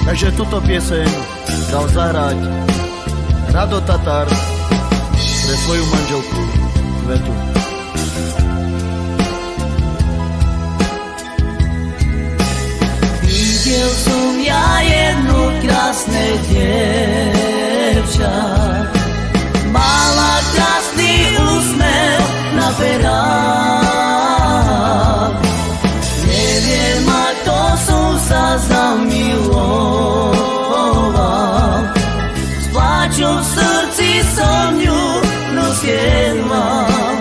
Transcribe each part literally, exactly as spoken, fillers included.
Takže túto pieseň dal zahrať Rado Tatar pre svoju manželku Kvetu. Videl som ja jedno krásne dievča, mala krásny úsmev na perách. Neviem, ako som sa zamiloval, s pláčom v srdci som ňu rozjedval.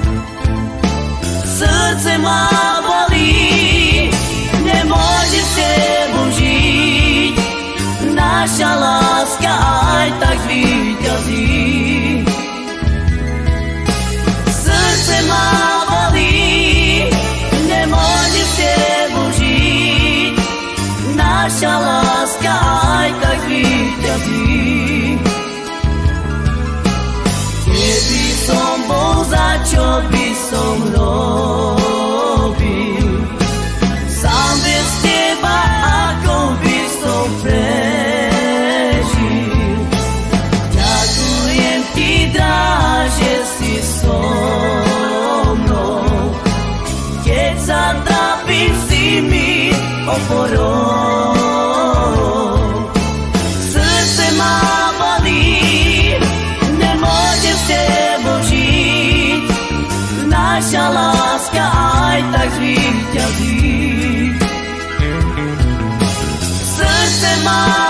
Srdce má bolí, nemôže s tebou žiť, naša láska aj tak víťazí. Srdce má bolí, nemôže s tebou žiť, naša láska aj tak víťazí. Keby som bol, za čo by som robil, sám bez teba, ako by som prežil. Ďakujem ti, drahá, že si so mnou, keď sa trápim, si mi oporou. Srdce má bolí, nemôžem s tebou žiť, naša láska aj tak zvíťazí. Srdce má